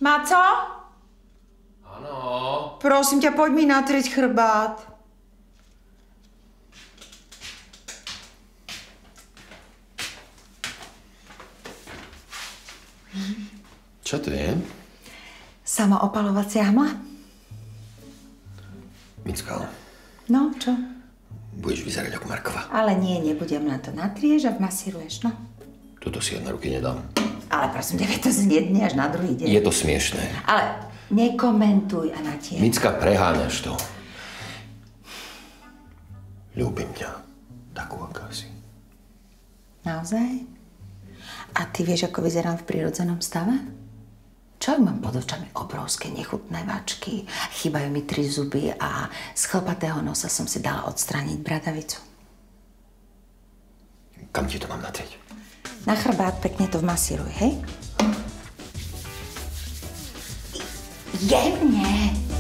Maco? Áno. Prosím ťa, poď mi natrieť chrbát. Čo to je? Samoopalovacia hmla. Micka. No, čo? Budeš vyzerať ako Markova. Ale nie, nebudem, len to natrieš a vmasíruješ, no. Toto si ja na ruky nedám. Ale prosím ťa, to znie dne až na druhý deň. Je to smiešné. Ale nekomentuj a natier. Micka, preháňaš to. Ľúbim ťa. Takú, aká si. Naozaj? A ty vieš, ako vyzerám v prirodzenom stave? Čo mám pod očami? Obrovské nechutné vačky, chýbajú mi 3 zuby a z chlpatého nosa som si dala odstrániť bradavicu. Kam ti to mám natrieť? Na chrbát pekne to vmasíruj, hej? Jemne!